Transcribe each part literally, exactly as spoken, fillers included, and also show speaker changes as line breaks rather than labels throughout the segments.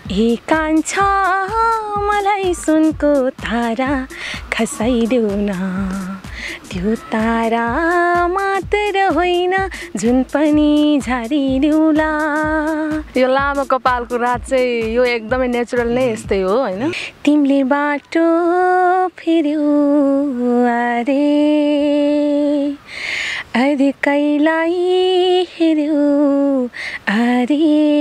ए कान्छा मलाई सुनको तारा खसाइदेऊ न त्यो तारा मात्र होइन जुन पनि झारिदेऊला। यो लामो कपालको रात चाहिँ यो एकदमै नेचुरल नै यस्तै हो हैन। तिमीले बाटो फेर्यौ अरे अरे कहिलाई हेर्यौ अरे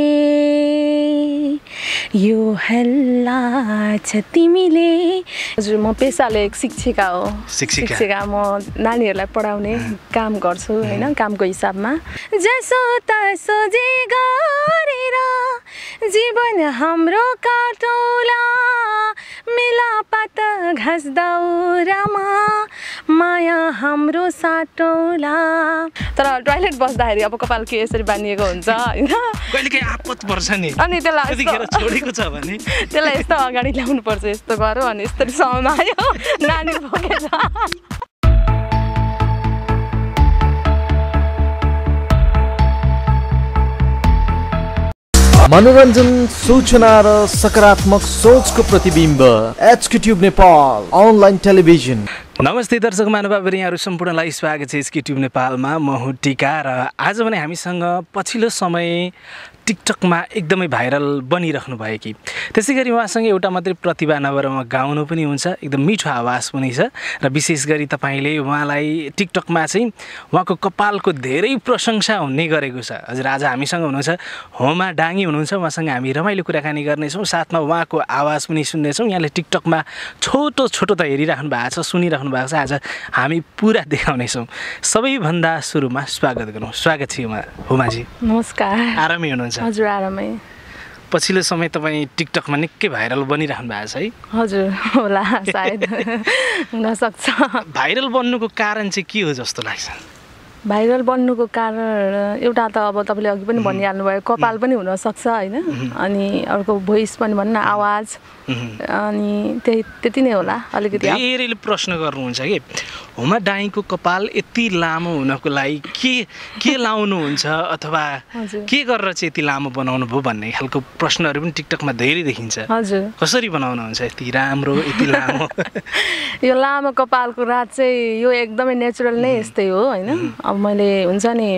यो हल्ला छ तिमीले। हजुर म पेसाले एक शिक्षिका हो।
शिक्षिका
शिक्षिका म नानीहरूलाई पढाउने काम गर्छु हैन कामको हिसाबमा। जसो तसो जे गरेर जीवन हाम्रो काटौला मिलापात घाँस दाउरामा माया हाम्रो साटौला। तर टोयलेट बस्दाखेरि अब कपाल के यसरी बानिएको हुन्छ हैन
कहिलेकाहीँ आपत पर्छ नि
अनि त्यसलाई
यतिखेर छोडेको छ भने
त्यसलाई यस्तो अगाडि ल्याउनु पर्छ यस्तो गरौ अनि यस्तरी समायो नानी बोकेछ।
मनोरञ्जन सूचना र सकारात्मक सोचको प्रतिबिम्ब HK tube Nepal online television.
नमस्ते दर्शक महानुभावहरू यहाँहरू सम्पूर्णलाई स्वागत छ एचके ट्युब नेपालमा। म हुँ टिका र आज भने हामीसँग पछिल्लो समय टिकटकमा एकदमै भाइरल बनिराख्नु भयो कि त्यसै गरी उहाँसँग एउटा मात्रै प्रतिभा नभएर उहाँ गाउनु पनि हुन्छ एकदम मिठो आवाज पनि छ र विशेष गरी तपाईँले उहाँलाई टिकटकमा चाहिँ उहाँको कपालको धेरै प्रशंसा हुने गरेको छ। हजुर आज हामीसँग हुनुहुन्छ होमा डाङ्गी हुनुहुन्छ उहाँसँग हामी रमाइलो कुराकानी गर्नेछौँ साथमा उहाँको आवाज पनि सुन्नेछौँ। यहाँले टिकटकमा छोटो छोटो त हेरिराख्नु भएको छ सुनिराख्नु भएको छ आज हामी पुरा देखाउनेछौँ। सबैभन्दा सुरुमा स्वागत गरौँ। स्वागत छ होमाजी।
नमस्कार।
आरामै हुनुहुन्छ?
हजुर आरामै।
पछिल्लो समय तपाईँ टिकटकमा निकै भाइरल बनिराख्नु भएको छ है?
हजुर होला सायद हुनसक्छ।
भाइरल बन्नुको कारण चाहिँ के हो जस्तो लाग्छ?
भाइरल बन्नुको कारण एउटा त अब तपाईँले अघि पनि भनिहाल्नु भयो कपाल पनि हुनसक्छ होइन अनि अर्को भोइस पनि भन्नु न आवाज अनि त्यही त्यति नै होला। अलिकति
धेरैले प्रश्न गर्नुहुन्छ कि होमा डाङ्गीको कपाल यति लामो हुनको लागि के के लाउनुहुन्छ अथवा के गरेर चाहिँ यति लामो बनाउनु भयो भन्ने खालको प्रश्नहरू पनि टिकटकमा धेरै देखिन्छ।
हजुर कसरी
बनाउनुहुन्छ यति राम्रो यति लामो?
यो लामो कपालको रात चाहिँ यो एकदमै नेचुरल नै यस्तै हो होइन। अब मैले हुन्छ नि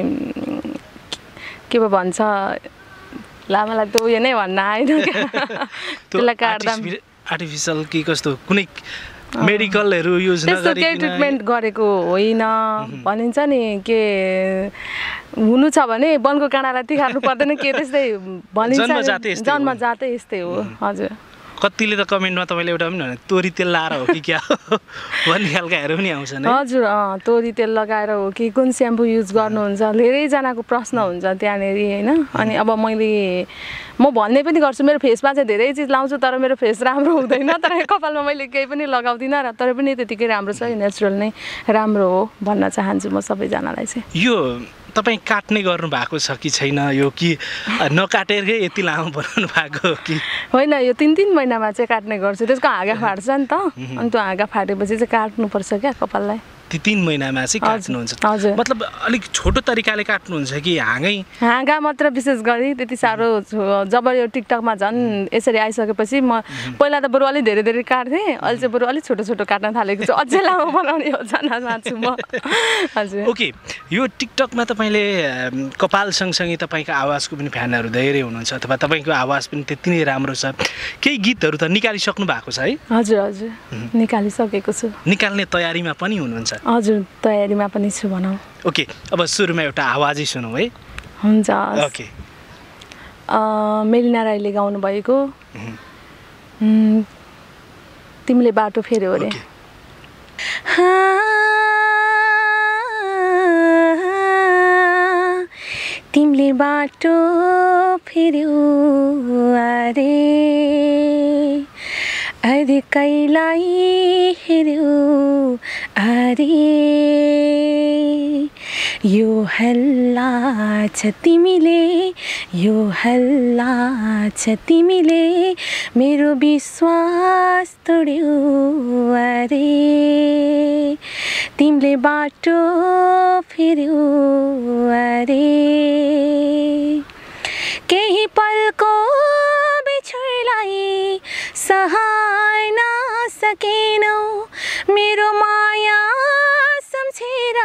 के पो भन्छ लामालाई त उयो नै भन्न आएन त्यसलाई काट्दा
आर्टिफिसियल कि कस्तो कुनै मेडिकलहरू युज
त्यस्तो केही ट्रिटमेन्ट गरेको होइन भनिन्छ नि के हुनु छ भने वनको काँडालाई तिखार्नु पर्दैन के त्यस्तै भनिन्छ जन्मजातै यस्तै हो। हजुर
कतिले त कमेन्टमा तपाईँले एउटा पनि भने तोरी तेल लाएर हो कि क्या भन्ने खालकाहरू पनि आउँछन्।
हजुर अँ तोरी तेल लगाएर हो कि कुन स्याम्पू युज गर्नुहुन्छ धेरैजनाको प्रश्न हुन्छ त्यहाँनिर होइन। अनि अब मैले म भन्ने पनि गर्छु मेरो फेसमा चाहिँ धेरै चिज लाउँछु तर मेरो फेस राम्रो हुँदैन तर कपालमा मैले केही पनि लगाउँदिनँ र तर पनि त्यतिकै राम्रो छ नेचुरल नै राम्रो हो भन्न चाहन्छु म सबैजनालाई चाहिँ।
यो तपाईँ काट्ने गर्नु भएको छ कि छैन यो कि नकाटेरै यति लामो बनाउनु भएको हो कि?
होइन यो तिन तिन महिनामा चाहिँ काट्ने गर्छु त्यसको हाँगा फाट्छ नि त अनि त्यो हाँगा फाटेपछि चाहिँ काट्नुपर्छ क्या कपाललाई।
त्यो तिन महिनामा चाहिँ काट्नुहुन्छ?
हजुर
मतलब अलिक छोटो तरिकाले काट्नुहुन्छ कि हाँगै?
हाँगा मात्र विशेष गरी त्यति साह्रो जब यो टिकटकमा झन् यसरी आइसकेपछि म पहिला त बरु अलिक धेरै धेरै काट्थेँ अहिले चाहिँ बरु अलिक छोटो छोटो काट्न थालेको छु अझै लामो बनाउने योजना चाहन्छु म। हजुर
ओके यो टिकटकमा तपाईँले कपाल सँगसँगै तपाईँको आवाजको पनि फ्यानहरू धेरै हुनुहुन्छ अथवा तपाईँको आवाज पनि त्यति नै राम्रो छ केही गीतहरू त निकालिसक्नु भएको छ है?
हजुर हजुर निकालिसकेको छु।
निकाल्ने तयारीमा पनि हुनुहुन्छ?
हजुर तयारीमा पनि छु भनौँ।
ओके अब सुरुमा एउटा आवाजै सुनौँ है?
हुन्छ।
ओके
मेलिना राईले गाउनु भएको तिमीले बाटो फेर्यौ अरे। तिमीले बाटो फेर्यौ अरे अरे कहिलाई हेर्यौ अरे यो हल्ला छ तिमीले यो हल्ला छ तिमीले मेरो विश्वास तोड्यौ अरे तिमीले बाटो फेर्यौ अरे केही पलको बिछोड सहाय नसकेनौ मेरो माया सम्झेर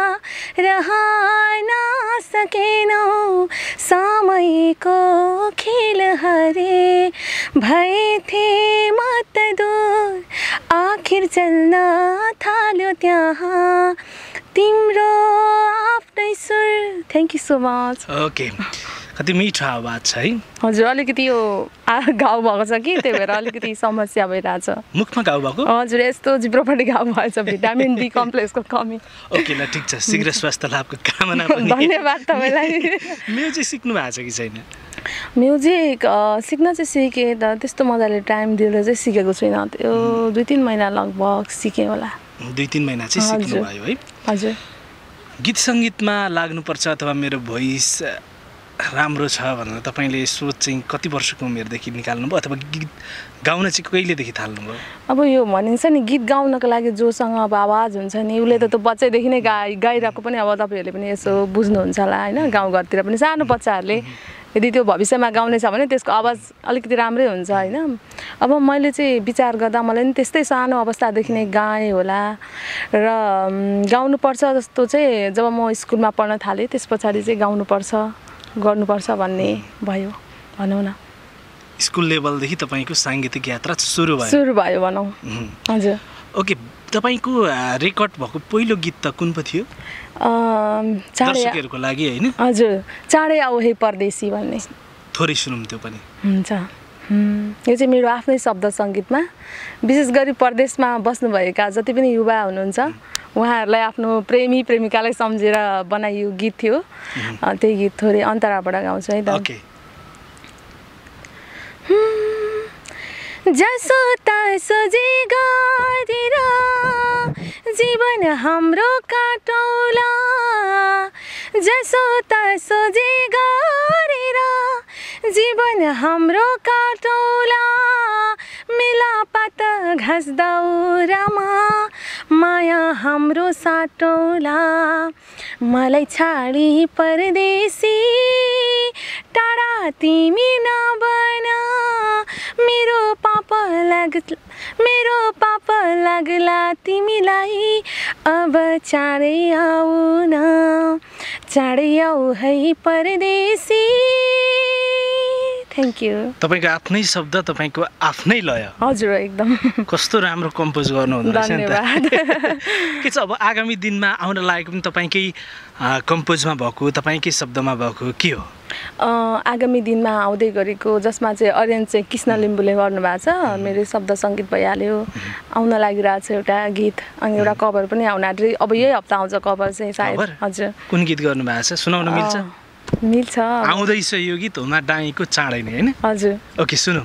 रहन सकेनौ समयको खेल हरे भए थिए म त दूर आखिर चल्न थाल्यो त्यहाँ तिम्रो आफ्नै सुर thank you so much
okay कति मिठो आवाज छ है
हजुर अलिकति यो घाउ भएको छ कि त्यही भएर अलिकति समस्या भइरहेछ
मुखमा घाउ भएको
हजुर यस्तो जिब्रोपट्टि घाउ भएछ भिटामिन डी कम्प्लेक्सको कमी
ओके ल ठिक छ शीघ्र स्वास्थ्य लाभको कामना पनि
धन्यवाद तपाईँलाई
म्युजिक सिक्नु भएको छ कि छैन
म्युजिक सिक्न चाहिँ सिकेँ तर त्यस्तो मजाले टाइम दिएर चाहिँ सिकेको छुइनँ त्यो दुई तिन महिना लगभग सिकेँ होला
दुई तिन महिना चाहिँ सिक्नु भयो है
हजुर
गीत सङ्गीतमा लाग्नुपर्छ अथवा मेरो भोइस राम्रो छ भनेर तपाईँले सोच चाहिँ कति वर्षको उमेरदेखि निकाल्नुभयो अथवा गीत गाउन चाहिँ कहिलेदेखि थाल्नुभयो
अब यो भनिन्छ नि गीत गाउनको लागि जोसँग अब आवाज हुन्छ नि उसले त त्यो बच्चैदेखि नै गाइ गाइरहेको पनि अब तपाईँहरूले पनि यसो बुझ्नुहुन्छ होला होइन गाउँघरतिर पनि सानो बच्चाहरूले यदि त्यो भविष्यमा गाउने छ भने त्यसको आवाज अलिकति राम्रै हुन्छ होइन अब मैले चाहिँ विचार गर्दा मलाई नि त्यस्तै सानो अवस्थादेखि नै गाएँ होला र गाउनुपर्छ जस्तो चाहिँ जब म स्कुलमा पढ्न थालेँ त्यस पछाडि चाहिँ गाउनुपर्छ गर्नुपर्छ भन्ने भयो भनौँ न
स्कुल लेभलदेखि तपाईँको साङ्गीतिक यात्रा सुरु भयो
सुरु भयो भनौँ हजुर
ओके तपाईँको रेकर्ड भएको पहिलो गीत त कुन पो थियो
दर्शकहरूको
लागि होइन
हजुर चाँडै आऊ हे परदेशी भन्ने
थोरै सुनौँ त्यो पनि
हुन्छ यो चाहिँ मेरो आफ्नै शब्द सङ्गीतमा विशेष गरी परदेशमा बस्नुभएका जति पनि युवा हुनुहुन्छ उहाँहरूलाई आफ्नो प्रेमी प्रेमिकालाई सम्झेर बनाइयो गीत थियो त्यही गीत थोरै अन्तराबाट गाउँछु है त जसो तसो जे गरेर जीवन हाम्रो काटौला जसो तसो जे गरेर जीवन हाम्रो काटौला मिलापात घाँस दाउरामा माया हाम्रो साटौला मलाई छाडी परदेशी टाढा तिमी नबन मेरो पाप लाग मेरो पाप लाग्ला तिमीलाई अब चाँडै आऊ न चाँडै आऊ है परदेशी थ्याङ्क यू
तपाईँको आफ्नै शब्द तपाईँको आफ्नै लय
हजुर एकदम
कस्तो राम्रो कम्पोज गर्नुहुँदो रहेछ नि त के छ अब आगामी दिनमा आउन लागेको पनि तपाईँकै कम्पोजमा भएको तपाईँकै शब्दमा भएको के हो
आगामी दिनमा आउँदै गरेको जसमा चाहिँ अरेन्ज चाहिँ कृष्ण लिम्बूले गर्नुभएको छ मेरो शब्द सङ्गीत भइहाल्यो आउन लागिरहेको छ एउटा गीत अनि एउटा कभर पनि आउन आँट्यो अब यही हप्ता आउँछ कभर चाहिँ सायद हजुर
कुन गीत गर्नुभएको छ सुनाउन मिल्छ
मिल्छ
आउँदैछ यो गीत होमा डाँगीको चाँडै नै होइन
हजुर
ओके सुनौँ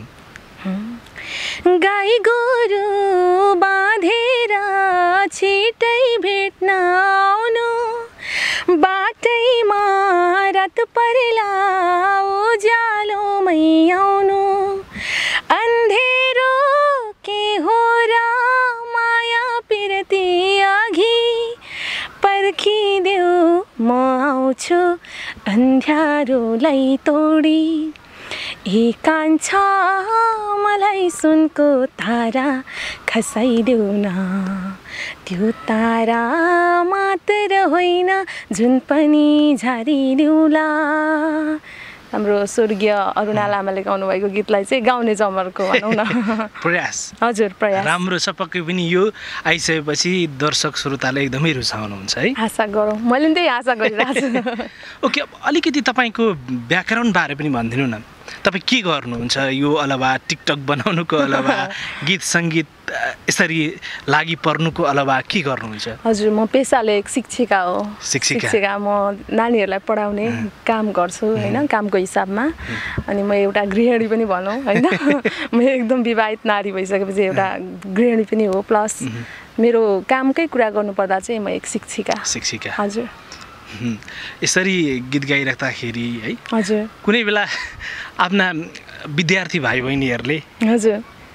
गाई गोरु बाँधेर छिटै भेट्न आउनु बाटैमा रात पर्ला उज्यालोमै आउनु अन्धेरो के हो र माया पिरती अघि पर्खिदेऊ म आउँछु अन्ध्यारोलाई तोडी एकान्छ मलाई सुनको तारा खसाइदेऊ न त्यो तारा मात्र होइन जुन पनि झारिदेऊला हाम्रो स्वर्गीय अरुणा लामाले गाउनुभएको गीतलाई चाहिँ गाउने जमर्को भनौँ न
प्रयास
हजुर प्रयास
राम्रो छ पक्कै पनि यो आइसकेपछि दर्शक श्रोताले एकदमै रुचाउनुहुन्छ है
आशा गरौँ मैले पनि त्यही आशा गरिरहेको छु
ओके अलिकति तपाईँको व्याकरण बारे पनि भनिदिनु न तपाईँ के गर्नुहुन्छ यो अलावा टिकटक बनाउनुको अलावा गीत सङ्गीत यसरी लागि पर्नुको अलावा के गर्नुहुन्छ
हजुर म पेसाले एक शिक्षिका हो
शिक्षिका
शिक्षिका म नानीहरूलाई पढाउने काम गर्छु होइन कामको हिसाबमा अनि म एउटा गृहिणी पनि भनौँ होइन म एकदम विवाहित नारी भइसकेपछि एउटा गृहिणी पनि हो प्लस मेरो कामकै कुरा गर्नुपर्दा चाहिँ म एक शिक्षिका
शिक्षिका
हजुर
यसरी गीत गाइराख्दाखेरि है
हजुर
कुनै बेला आफ्ना विद्यार्थी भाइ बहिनीहरूले
हजुर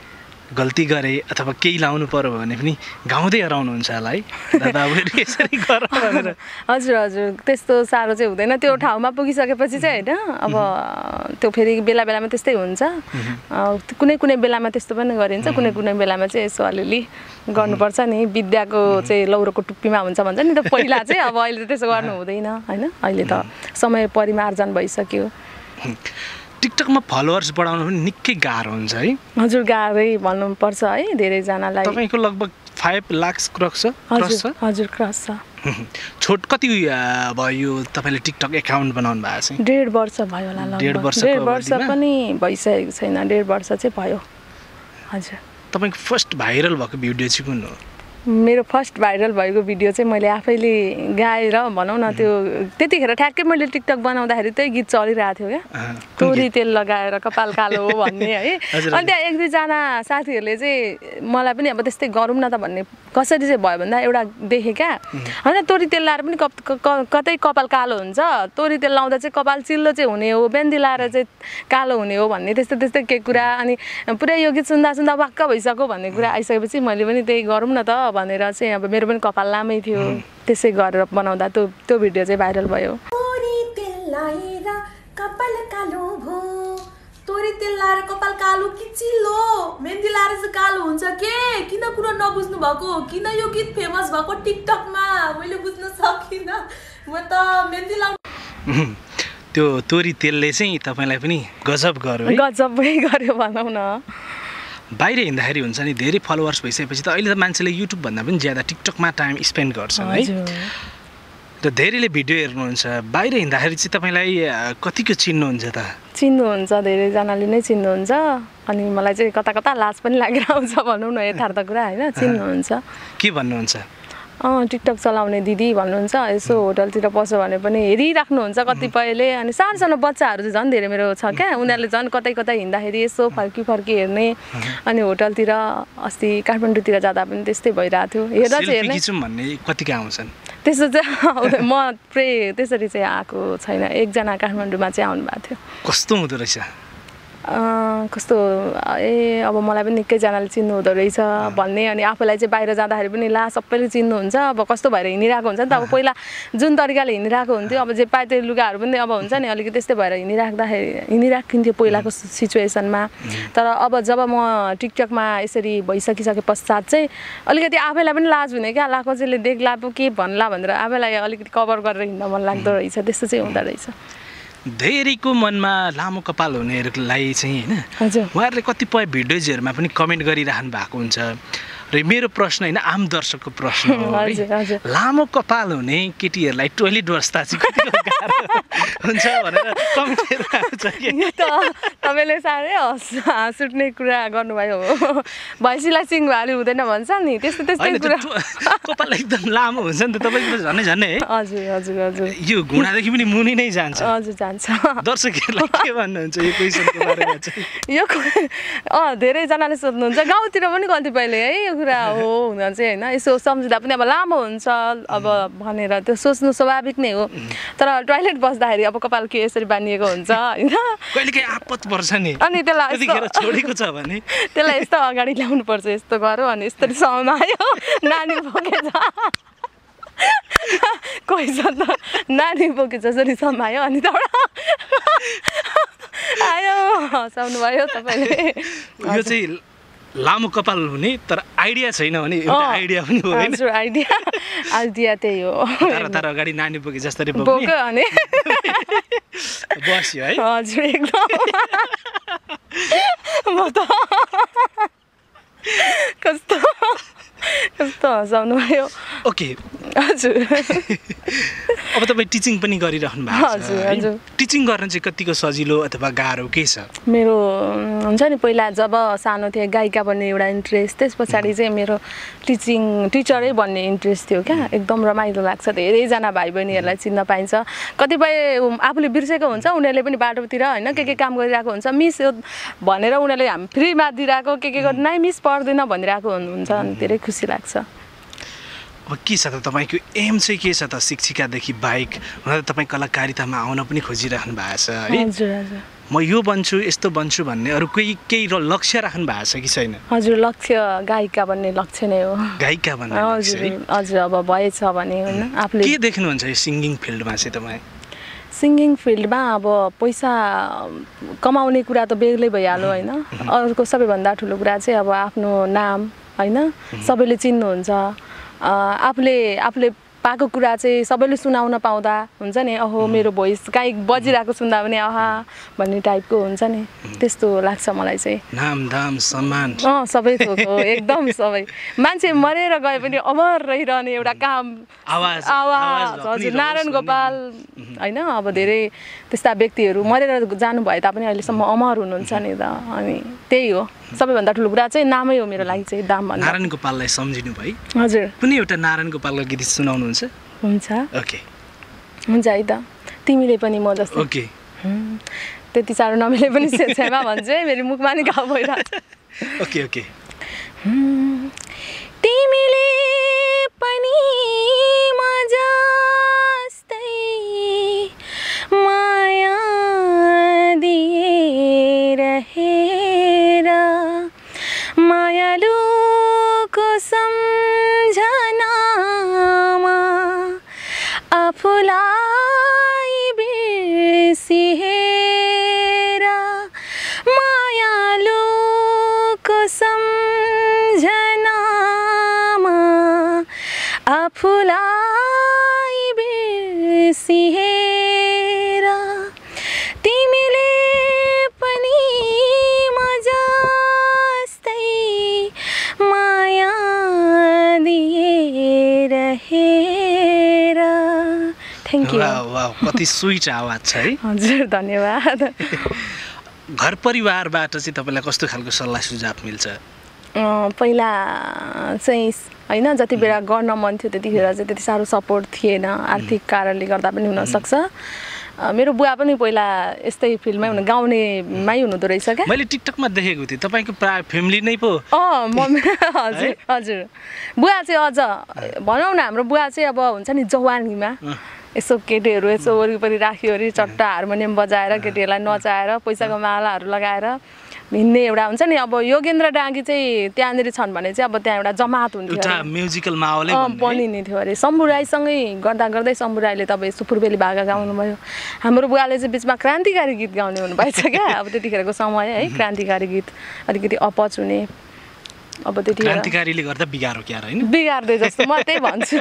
गल्ती गरे अथवा केही लाउनु पर्यो भने पनि गाउँदै हराउनुहुन्छ होला है दादा अब यसरी गर भनेर
हजुर हजुर त्यस्तो साह्रो चाहिँ हुँदैन त्यो ठाउँमा पुगिसकेपछि चाहिँ होइन अब त्यो फेरि बेला बेलामा त्यस्तै हुन्छ कुनै कुनै बेलामा त्यस्तो पनि गरिन्छ कुनै कुनै बेलामा चाहिँ यसो अलिअलि गर्नुपर्छ नि विद्याको चाहिँ लौरोको टुप्पीमा हुन्छ भन्छ नि त पहिला चाहिँ अब अहिले त त्यसो गर्नु हुँदैन होइन अहिले त समय परिमार्जन भइसक्यो
टिकटकमा फलोवर्स बढाउनु पनि निकै गाह्रो हुन्छ है
हजुर गाह्रै भन्नुपर्छ है धेरैजनालाई
तपाईँको लगभग फाइभ लाख क्रस छ
हजुर हजुर क्रस छ
छोट कति भयो तपाईँले टिकटक एकाउन्ट बनाउनु भएको चाहिँ
डेढ वर्ष भयो होला
डेढ वर्ष
डेढ वर्ष पनि भइसकेको छैन डेढ वर्ष चाहिँ भयो हजुर
तपाईँको फर्स्ट भाइरल भएको भिडियो चाहिँ कुन हो
मेरो फर्स्ट भाइरल भएको भिडियो चाहिँ मैले आफैले गाएर भनौँ न त्यो त्यतिखेर ठ्याक्कै मैले टिकटक बनाउँदाखेरि त्यही गीत चलिरहेको थियो क्या तोरी तेल लगाएर कपाल कालो हो भन्ने है अनि त्यहाँ एक दुईजना साथीहरूले चाहिँ मलाई पनि अब त्यस्तै गरौँ न त भन्ने कसरी चाहिँ भयो भन्दा एउटा देखेँ क्या होइन तोरी तेल लाएर पनि कतै कपाल कालो हुन्छ तोरी तेल लाउँदा चाहिँ कपाल चिल्लो चाहिँ हुने हो बेन्दी लाएर चाहिँ कालो हुने हो भन्ने त्यस्तै त्यस्तै के कुरा अनि पुरै यो गीत सुन्दा सुन्दा वाक्क भइसक्यो भन्ने कुरा आइसकेपछि मैले पनि त्यही गरौँ न त भनेर चाहिँ अब मेरो पनि कपाल लामै थियो त्यसै गरेर बनाउँदा त्यो त्यो भिडियो चाहिँ भाइरल भयो
तोरी तेल लाएर कपाल कालो भो तोरी तेल लाएर कपाल कालो कि चिल्लो मेहन्दी लाएर चाहिँ कालो हुन्छ के किन कुरा नबुझ्नु भएको किन यो गीत फेमस भएको टिकटकमा मैले बुझ्न सकिनँ म त मेहन्दी लाउनु
त्यो तोरी तेलले चाहिँ तपाईँलाई पनि गजब गर्यो है
गजबै गर्यो भनौँ न
बाहिर हिँड्दाखेरि हुन्छ नि धेरै फलोवर्स भइसकेपछि त अहिले त मान्छेले युट्युब भन्दा पनि ज्यादा टिकटकमा टाइम स्पेन्ड गर्छन् है र धेरैले भिडियो हेर्नुहुन्छ बाहिर हिँड्दाखेरि चाहिँ तपाईँलाई कतिको चिन्नुहुन्छ त
चिन्नुहुन्छ धेरैजनाले नै चिन्नुहुन्छ अनि मलाई चाहिँ कता कता लाज पनि लागेर आउँछ भनौँ न यथार्थ कुरा होइन चिन्नुहुन्छ
के भन्नुहुन्छ
अँ टिकटक चलाउने दिदी भन्नुहुन्छ यसो होटलतिर पस्यो भने पनि हेरिराख्नुहुन्छ कतिपयले अनि सानो सानो बच्चाहरू चाहिँ झन् धेरै मेरो छ क्या उनीहरूले झन् कतै कतै हिँड्दाखेरि यसो फर्की फर्की हेर्ने अनि होटलतिर अस्ति काठमाडौँतिर जाँदा पनि त्यस्तै भइरहेको थियो हेर्दा चाहिँ हेर्ने
भन्ने कतिका आउँछन्
त्यस्तो चाहिँ म प्रे त्यसरी चाहिँ आएको छैन एकजना काठमाडौँमा चाहिँ आउनु भएको थियो
कस्तो हुँदो रहेछ
कस्तो ए अब मलाई पनि निकैजनाले चिन्नु हुँदो रहेछ भन्ने अनि आफूलाई चाहिँ बाहिर जाँदाखेरि पनि ला सबैले चिन्नुहुन्छ अब कस्तो भएर हिँडिरहेको हुन्छ नि त अब पहिला जुन तरिकाले हिँडिरहेको हुन्थ्यो अब जे पाए त्यो लुगाहरू पनि अब हुन्छ नि अलिकति त्यस्तै भएर हिँडिराख्दाखेरि हिँडिराखिन्थ्यो पहिलाको सिचुएसनमा तर अब जब म टिकटकमा यसरी भइसकिसके पश्चात चाहिँ अलिकति आफैलाई पनि लाज हुने क्या ला कसैले देख्ला पो के भन्ला भनेर आफैलाई अलिकति कभर गरेर हिँड्न मन लाग्दो रहेछ त्यस्तो चाहिँ हुँदो रहेछ
धेरैको मनमा लामो कपाल हुनेहरूलाई चाहिँ होइन उहाँहरूले कतिपय भिडियोजहरूमा पनि कमेन्ट गरिरहनु भएको हुन्छ र मेरो प्रश्न होइन आम दर्शकको प्रश्न हो लामो कपाल हुने केटीहरूलाई टोइलेट बस्दा चाहिँ कतिको गाह्रो हुन्छ भनेर कमेन्टहरू आउँछ कि
त तपाईँले साह्रै हँस हाँस उठ्ने कुरा गर्नुभयो भैँसीलाई सिङ भाली हुँदैन भन्छ नि त्यस्तो त्यस्तै कुरा
कपाल एकदम लामो हुन्छ नि त तपाईँको झन्नै झन्नै है
हजुर हजुर हजुर
यो घुँडादेखि पनि मुनि नै जान्छ
हजुर जान्छ
दर्शकहरूलाई के भन्नुहुन्छ यो क्वेसनको बारेमा चाहिँ
यो अँ धेरैजनाले सोध्नुहुन्छ गाउँतिर पनि कतिपयले है यो कुरा हो हुन चाहिँ होइन यसो सम्झिँदा पनि अब लामो हुन्छ अब भनेर त्यो सोच्नु स्वाभाविक नै हो तर टोइलेट बस्दाखेरि अब कपाल के यसरी बानिएको हुन्छ होइन
कहिलेकाहीँ आपत पर्छ नि
अनि त्यसलाई
छोडेको छ भने
त्यसलाई यस्तो अगाडि ल्याउनुपर्छ यस्तो गऱ्यो अनि यसरी समायो नानी बोकेछ कोही छ त नानी बोके जसरी समायो अनि त्यहाँबाट आयो हँसाउनु भयो तपाईँले
यो चाहिँ लामो कपाल हुने तर आइडिया छैन भने एउटा आइडिया पनि हो हैन
हजुर आइडिया आइडिया त्यही हो
तर तर अगाडि नानी बोके जस्तै बोक्ने
बोक्यो अनि
बस्यो है
हजुर एकदम म त कस्तो कस्तो हँसाउनु भयो
ओके
हजुर
अब तपाईँ टिचिङ पनि गरिरहनु भएको छ
हजुर हजुर
टिचिङ गर्न चाहिँ कतिको सजिलो अथवा गाह्रो के छ
मेरो हुन्छ नि पहिला जब सानो थिएँ गायिका बन्ने एउटा इन्ट्रेस्ट त्यस पछाडि चाहिँ मेरो टिचिङ टिचरै बन्ने इन्ट्रेस्ट थियो क्या एकदम रमाइलो लाग्छ धेरैजना भाइ बहिनीहरूलाई चिन्न पाइन्छ कतिपय आफूले बिर्सेको हुन्छ उनीहरूले पनि बाटोतिर होइन के के काम गरिरहेको हुन्छ मिस भनेर उनीहरूले हामी फ्रीमा दिइरहेको के के गर्नु नै मिस पर्दैन भनिरहेको हुनुहुन्छ अनि धेरै खुसी लाग्छ
अब के छ त तपाईँको एम चाहिँ के छ त शिक्षिकादेखि बाहेक हुन त तपाईँ कलाकारितामा आउन पनि खोजिरहनु भएको छ है
हजुर हजुर
म यो बन्छु यस्तो बन्छु भन्ने अरू केही केही लक्ष्य राख्नु भएको छ कि छैन?
हजुर, लक्ष्य गायिका बन्ने लक्ष्य नै हो।
गायिका बन्ने लक्ष्य है?
हजुर हजुर, अब भएछ भने होइन आफूले
के देख्नुहुन्छ यो सिङ्गिङ फिल्डमा चाहिँ तपाईँ?
सिङ्गिङ फिल्डमा अब पैसा कमाउने कुरा त बेग्लै भइहाल्यो होइन। अर्को सबैभन्दा ठुलो कुरा चाहिँ अब आफ्नो नाम होइन, सबैले चिन्नुहुन्छ। आफूले आफूले पाएको कुरा चाहिँ सबैले सुनाउन पाउँदा हुन्छ नि, अहो मेरो भोइस कहीँ बजिरहेको सुन्दा पनि आहा भन्ने टाइपको हुन्छ नि, त्यस्तो लाग्छ मलाई चाहिँ।
नाम दाम सम्मान
अँ सबै थोक हो, एकदम सबै। मान्छे मरेर गए पनि अमर रहिरहने एउटा काम,
आवाज
आवाज हजुर। नारायण गोपाल होइन, अब धेरै त्यस्ता व्यक्तिहरू मरेर जानुभए तापनि अहिलेसम्म अमर हुनुहुन्छ नि त। अनि त्यही हो सबैभन्दा ठुलो कुरा चाहिँ, नामै हो मेरो लागि चाहिँ दाम भन्दा।
नारायण गोपाललाई सम्झिनु भयो?
हजुर।
कुनै एउटा नारायण गोपालको गीत सुनाउनुहुन्छ?
हुन्छ
ओके
हुन्छ है त, तिमीले पनि म जस्तो।
ओके
त्यति साह्रो नमिले पनि छेमा भन्छु है, मेरो मुखमा नि घाउ भइरहेको छ।
ओके ओके
तिमीले पनि म जस्तै माया दिएर हेर, मायालुको सम्झनामा आफूलाई बिर्सिएर, मायालुको सम्झनामा आफूलाई बिर्सिएर, तिमीले पनि म जस्तै माया दिएर हेर। Thank you.
वाह वाह, कति स्विट आवाज छ है।
हजुर धन्यवाद।
घर परिवारबाट चाहिँ तपाईँलाई कस्तो खालको सल्लाह सुझाव मिल्छ?
पहिला चाहिँ होइन, जति बेला गर्न मन थियो त्यतिखेर चाहिँ त्यति साह्रो सपोर्ट थिएन, आर्थिक कारणले गर्दा पनि हुनसक्छ। मेरो बुवा पनि पहिला यस्तै फिल्डमै हुनु, गाउनेमै हुनुहुँदो रहेछ क्या।
मैले टिकटकमा देखेको थिएँ, तपाईँको प्राय फ्यामिली नै पो।
अँ मम्मी हजुर हजुर। बुवा चाहिँ अझ भनौँ न, हाम्रो बुवा चाहिँ अब हुन्छ नि जवानीमा यसो केटीहरू यसो वरिपरि राख्यो अरे चट्टा हार्मोनियम बजाएर केटीहरूलाई नचाएर पैसाको मालाहरू लगाएर हिँड्ने एउटा हुन्छ नि। अब योगेन्द्र डाँगी चाहिँ त्यहाँनिर छन् भने चाहिँ अब त्यहाँ एउटा जमात हुन्थ्यो,
एउटा म्युजिकल माहौलै
बनिने थियो अरे। शम्भु राईसँगै गर्दा गर्दै शम्भु राईले तपाईँ सुपुरबेली भागा गाउनुभयो, हाम्रो बुवाले चाहिँ बिचमा क्रान्तिकारी गीत गाउने हुनुभएछ क्या। अब त्यतिखेरको समय है, क्रान्तिकारी गीत अलिकति अपच हुने। अब त्यति
क्रान्तिकारीले गर्दा बिगारो क्या होइन,
बिगार्दै जस्तो म त्यही भन्छु।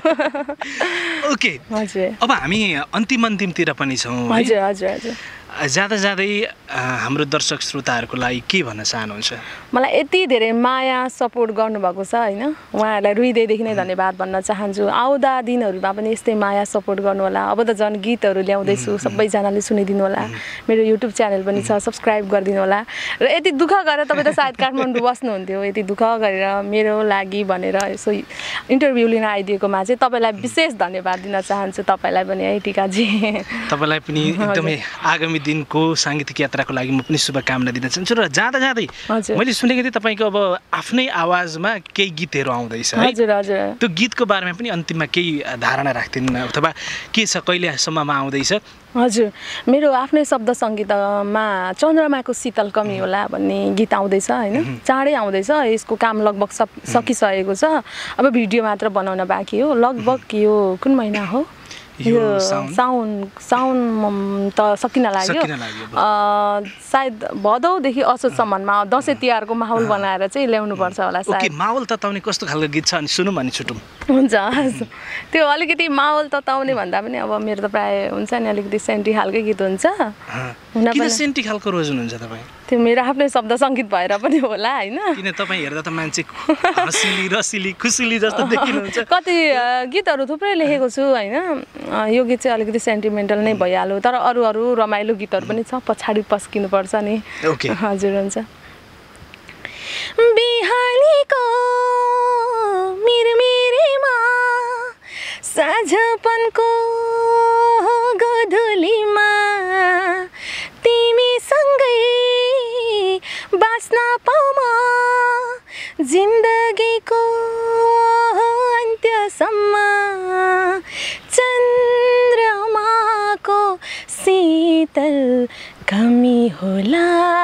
ओके
हजुर,
अब हामी अन्तिम अन्तिमतिर पनि छौँ।
हजुर हजुर हजुर।
जाँदा जाँदै हाम्रो दर्शक श्रोताहरूको लागि के भन्न चाहनुहुन्छ?
मलाई यति धेरै माया सपोर्ट गर्नुभएको छ होइन, उहाँहरूलाई हृदयदेखि नै धन्यवाद भन्न चाहन्छु। आउँदा दिनहरूमा पनि यस्तै माया सपोर्ट गर्नु होला। अब त झन् गीतहरू ल्याउँदैछु, सबैजनाले सुनिदिनु होला। मेरो युट्युब च्यानल पनि छ, सब्सक्राइब गरिदिनु होला। र यति दुःख गरेर तपाईँ त सायद काठमाडौँ बस्नुहुन्थ्यो, यति दुःख गरेर मेरो लागि भनेर यसो इन्टरभ्यू लिन आइदिएकोमा चाहिँ तपाईँलाई विशेष धन्यवाद दिन चाहन्छु। तपाईँलाई पनि है टिकाजी,
तपाईँलाई पनि एकदमै आगामी दिनको साङ्गीतिक यात्राको लागि म पनि शुभकामना दिन चाहन्छु। र जाँदा जाँदै मैले सुनेको थिएँ तपाईँको अब आफ्नै आवाजमा केही गीतहरू आउँदैछ है?
हजुर हजुर।
त्यो गीतको बारेमा पनि अन्तिममा केही धारणा राख्दिनु अथवा के छ, कहिलेसम्ममा आउँदैछ?
हजुर, मेरो आफ्नै शब्द सङ्गीतमा चन्द्रमाको शीतल कमी होला भन्ने गीत आउँदैछ होइन, चाँडै आउँदैछ। यसको काम लगभग सब सकिसकेको छ, अब भिडियो मात्र बनाउन बाँकी हो। लगभग यो कुन महिना हो? यो साउन साउन त सकिन लाग्यो, सायद भदौदेखि असोजसम्ममा दसैँ तिहारको माहौल बनाएर चाहिँ ल्याउनुपर्छ होला सायद।
माहौल तताउने कस्तो खालको गीत छ अनि सुनौँ भने छुटौँ।
हुन्छ, त्यो अलिकति माहौल तताउने भन्दा पनि अब मेरो त प्रायः हुन्छ नि अलिकति सेन्टी खालकै गीत हुन्छ।
किन सेन्टी खालको रोज्नुहुन्छ तपाईँ?
त्यो मेरो आफ्नै शब्द सङ्गीत भएर पनि होला होइन।
किन तपाईँ हेर्दा त मान्छे हँसिली रसिली खुसिली जस्तो देखिनुहुन्छ।
कति गीतहरू थुप्रै लेखेको छु होइन, यो गीत चाहिँ अलिकति सेन्टिमेन्टल नै भइहाल्यो, तर अरू अरू रमाइलो गीतहरू पनि छ, पछाडि पस्किनुपर्छ नि।
ओके
हजुर हुन्छ। बिहानीको मिरमिरेमा साँझपनको गोधुलीमा तिमीसँगै बाँच्न पाउमा जिन्दगीको अन्त्यसम्म चन्द्रमाको शीतल कमी होला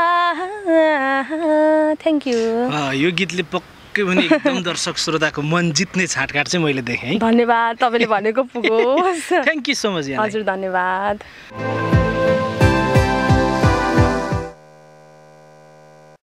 थ्याङ्क यू
यो गीतले पक्कै पनि एकदम दर्शक श्रोताको मन जित्ने छाटकाट चाहिँ मैले देखेँ
धन्यवाद तपाईँले भनेको पुगोस्
थ्याङ्क यू सो मच
हजुर धन्यवाद